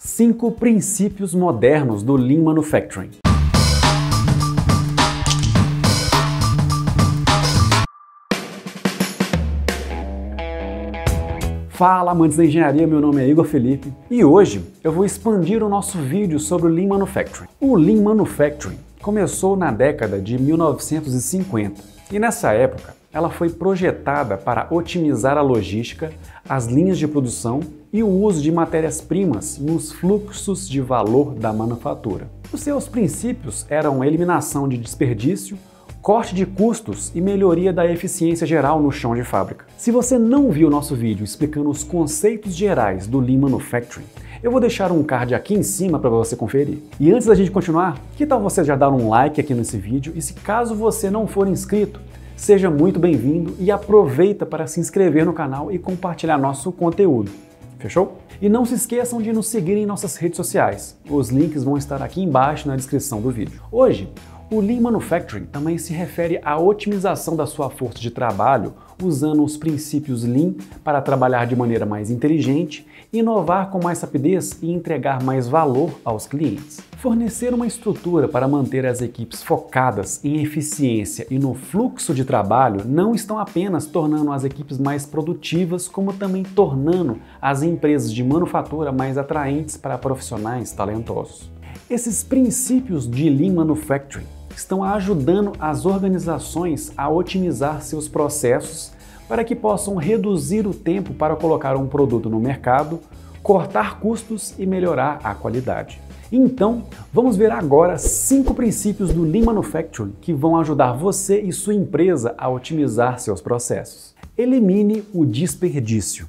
5 princípios modernos do Lean Manufacturing. Fala, amantes da engenharia, meu nome é Igor Felipe e hoje eu vou expandir o nosso vídeo sobre o Lean Manufacturing. O Lean Manufacturing começou na década de 1950 e nessa época ela foi projetada para otimizar a logística, as linhas de produção e o uso de matérias-primas nos fluxos de valor da manufatura. Os seus princípios eram a eliminação de desperdício, corte de custos e melhoria da eficiência geral no chão de fábrica. Se você não viu o nosso vídeo explicando os conceitos gerais do Lean Manufacturing, eu vou deixar um card aqui em cima para você conferir. E antes da gente continuar, que tal você já dar um like aqui nesse vídeo e se caso você não for inscrito, seja muito bem-vindo e aproveita para se inscrever no canal e compartilhar nosso conteúdo. Fechou? E não se esqueçam de nos seguir em nossas redes sociais. Os links vão estar aqui embaixo na descrição do vídeo. Hoje, o Lean Manufacturing também se refere à otimização da sua força de trabalho usando os princípios Lean para trabalhar de maneira mais inteligente, inovar com mais rapidez e entregar mais valor aos clientes. Fornecer uma estrutura para manter as equipes focadas em eficiência e no fluxo de trabalho não estão apenas tornando as equipes mais produtivas, como também tornando as empresas de manufatura mais atraentes para profissionais talentosos. Esses princípios de Lean Manufacturing estão ajudando as organizações a otimizar seus processos para que possam reduzir o tempo para colocar um produto no mercado, cortar custos e melhorar a qualidade. Então, vamos ver agora 5 princípios do Lean Manufacturing que vão ajudar você e sua empresa a otimizar seus processos. Elimine o desperdício.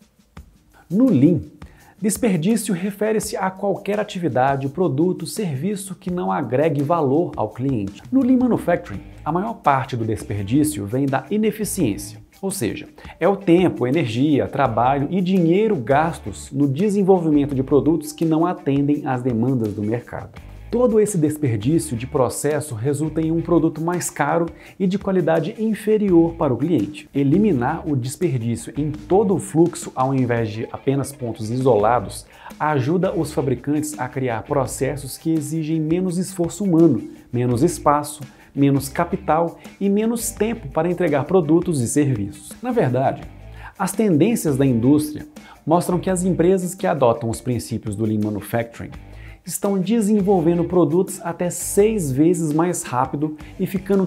No Lean, desperdício refere-se a qualquer atividade, produto, serviço que não agregue valor ao cliente. No Lean Manufacturing, a maior parte do desperdício vem da ineficiência, ou seja, é o tempo, energia, trabalho e dinheiro gastos no desenvolvimento de produtos que não atendem às demandas do mercado. Todo esse desperdício de processo resulta em um produto mais caro e de qualidade inferior para o cliente. Eliminar o desperdício em todo o fluxo ao invés de apenas pontos isolados ajuda os fabricantes a criar processos que exigem menos esforço humano, menos espaço, menos capital e menos tempo para entregar produtos e serviços. Na verdade, as tendências da indústria mostram que as empresas que adotam os princípios do Lean Manufacturing estão desenvolvendo produtos até 6 vezes mais rápido e ficando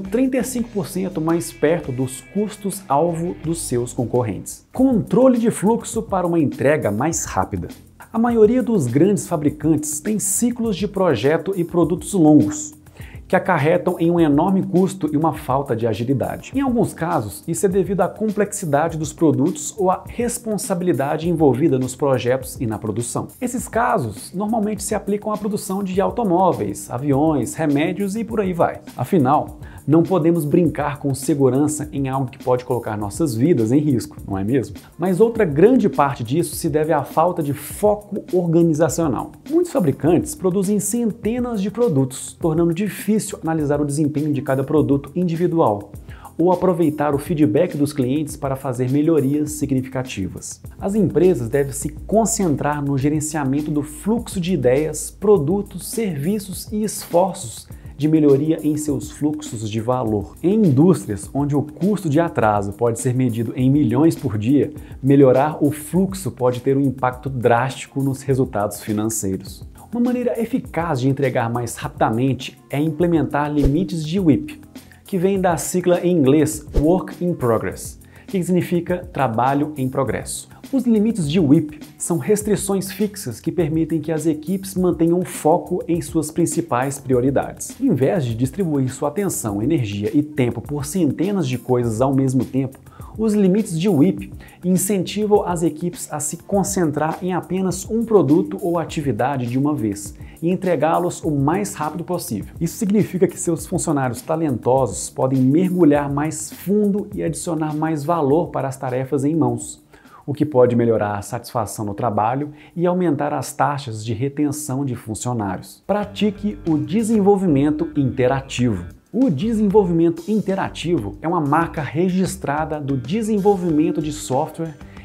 35% mais perto dos custos-alvo dos seus concorrentes. Controle de fluxo para uma entrega mais rápida. A maioria dos grandes fabricantes tem ciclos de projeto e produtos longos, que acarretam em um enorme custo e uma falta de agilidade. Em alguns casos, isso é devido à complexidade dos produtos ou à responsabilidade envolvida nos projetos e na produção. Esses casos normalmente se aplicam à produção de automóveis, aviões, remédios e por aí vai. Afinal, não podemos brincar com segurança em algo que pode colocar nossas vidas em risco, não é mesmo? Mas outra grande parte disso se deve à falta de foco organizacional. Muitos fabricantes produzem centenas de produtos, tornando difícil analisar o desempenho de cada produto individual ou aproveitar o feedback dos clientes para fazer melhorias significativas. As empresas devem se concentrar no gerenciamento do fluxo de ideias, produtos, serviços e esforços de melhoria em seus fluxos de valor. Em indústrias onde o custo de atraso pode ser medido em milhões por dia, melhorar o fluxo pode ter um impacto drástico nos resultados financeiros. Uma maneira eficaz de entregar mais rapidamente é implementar limites de WIP, que vem da sigla em inglês Work in Progress, que significa trabalho em progresso. Os limites de WIP são restrições fixas que permitem que as equipes mantenham foco em suas principais prioridades. Em vez de distribuir sua atenção, energia e tempo por centenas de coisas ao mesmo tempo, os limites de WIP incentivam as equipes a se concentrar em apenas um produto ou atividade de uma vez e entregá-los o mais rápido possível. Isso significa que seus funcionários talentosos podem mergulhar mais fundo e adicionar mais valor para as tarefas em mãos, o que pode melhorar a satisfação no trabalho e aumentar as taxas de retenção de funcionários. Pratique o desenvolvimento interativo. O desenvolvimento interativo é uma marca registrada do desenvolvimento de software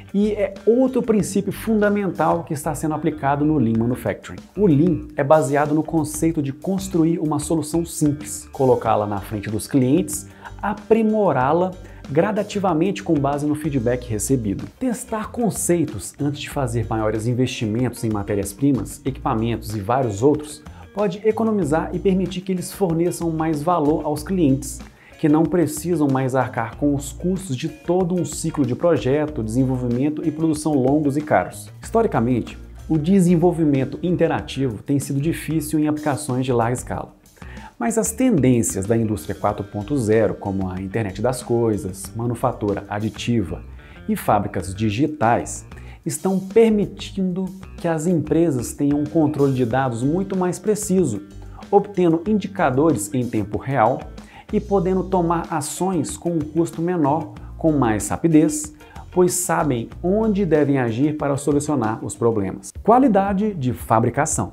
E é outro princípio fundamental que está sendo aplicado no Lean Manufacturing. O Lean é baseado no conceito de construir uma solução simples, colocá-la na frente dos clientes, aprimorá-la gradativamente com base no feedback recebido. Testar conceitos antes de fazer maiores investimentos em matérias-primas, equipamentos e vários outros pode economizar e permitir que eles forneçam mais valor aos clientes, que não precisam mais arcar com os custos de todo um ciclo de projeto, desenvolvimento e produção longos e caros. Historicamente, o desenvolvimento interativo tem sido difícil em aplicações de larga escala. Mas as tendências da indústria 4.0, como a internet das coisas, manufatura aditiva e fábricas digitais, estão permitindo que as empresas tenham um controle de dados muito mais preciso, obtendo indicadores em tempo real e podendo tomar ações com um custo menor, com mais rapidez, pois sabem onde devem agir para solucionar os problemas. Qualidade de fabricação.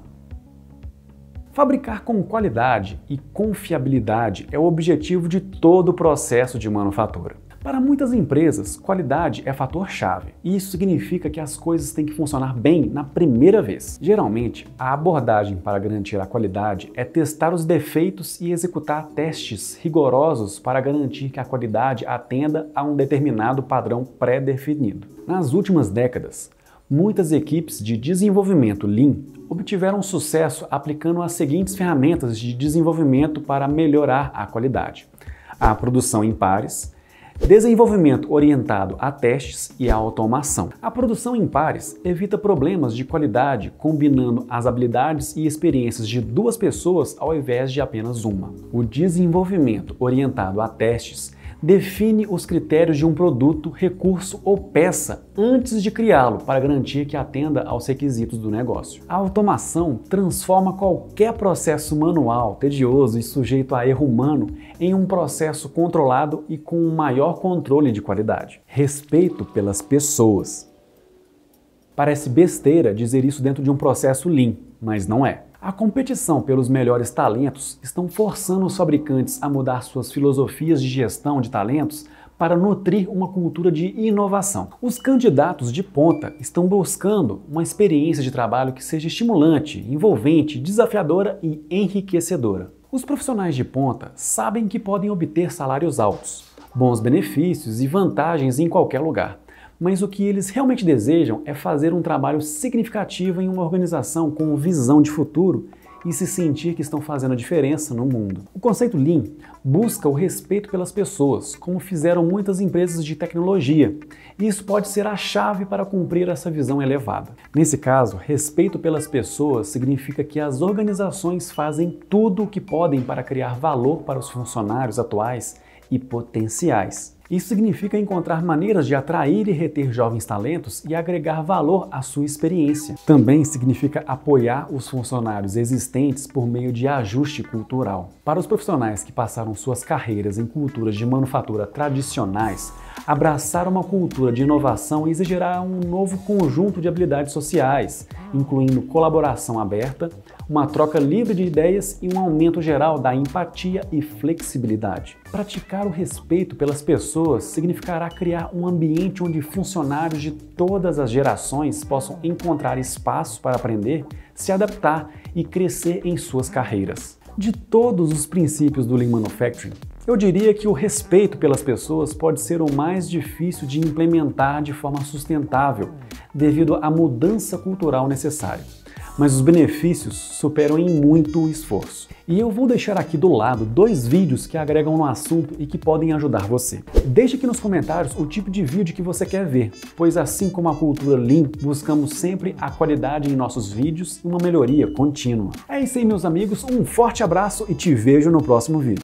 Fabricar com qualidade e confiabilidade é o objetivo de todo o processo de manufatura. Para muitas empresas, qualidade é fator-chave, e isso significa que as coisas têm que funcionar bem na primeira vez. Geralmente, a abordagem para garantir a qualidade é testar os defeitos e executar testes rigorosos para garantir que a qualidade atenda a um determinado padrão pré-definido. Nas últimas décadas, muitas equipes de desenvolvimento Lean obtiveram sucesso aplicando as seguintes ferramentas de desenvolvimento para melhorar a qualidade: a produção em pares, desenvolvimento orientado a testes e a automação. A produção em pares evita problemas de qualidade combinando as habilidades e experiências de duas pessoas ao invés de apenas uma. O desenvolvimento orientado a testes define os critérios de um produto, recurso ou peça antes de criá-lo para garantir que atenda aos requisitos do negócio. A automação transforma qualquer processo manual, tedioso e sujeito a erro humano em um processo controlado e com um maior controle de qualidade. Respeito pelas pessoas. Parece besteira dizer isso dentro de um processo Lean, mas não é. A competição pelos melhores talentos estão forçando os fabricantes a mudar suas filosofias de gestão de talentos para nutrir uma cultura de inovação. Os candidatos de ponta estão buscando uma experiência de trabalho que seja estimulante, envolvente, desafiadora e enriquecedora. Os profissionais de ponta sabem que podem obter salários altos, bons benefícios e vantagens em qualquer lugar. Mas o que eles realmente desejam é fazer um trabalho significativo em uma organização com visão de futuro e se sentir que estão fazendo a diferença no mundo. O conceito Lean busca o respeito pelas pessoas, como fizeram muitas empresas de tecnologia, e isso pode ser a chave para cumprir essa visão elevada. Nesse caso, respeito pelas pessoas significa que as organizações fazem tudo o que podem para criar valor para os funcionários atuais e potenciais. Isso significa encontrar maneiras de atrair e reter jovens talentos e agregar valor à sua experiência. Também significa apoiar os funcionários existentes por meio de ajuste cultural. Para os profissionais que passaram suas carreiras em culturas de manufatura tradicionais, abraçar uma cultura de inovação exigirá um novo conjunto de habilidades sociais, incluindo colaboração aberta, uma troca livre de ideias e um aumento geral da empatia e flexibilidade. Praticar o respeito pelas pessoas significará criar um ambiente onde funcionários de todas as gerações possam encontrar espaço para aprender, se adaptar e crescer em suas carreiras. De todos os princípios do Lean Manufacturing, eu diria que o respeito pelas pessoas pode ser o mais difícil de implementar de forma sustentável, devido à mudança cultural necessária. Mas os benefícios superam em muito o esforço. E eu vou deixar aqui do lado 2 vídeos que agregam no assunto e que podem ajudar você. Deixe aqui nos comentários o tipo de vídeo que você quer ver, pois assim como a cultura Lean, buscamos sempre a qualidade em nossos vídeos e uma melhoria contínua. É isso aí, meus amigos, um forte abraço e te vejo no próximo vídeo.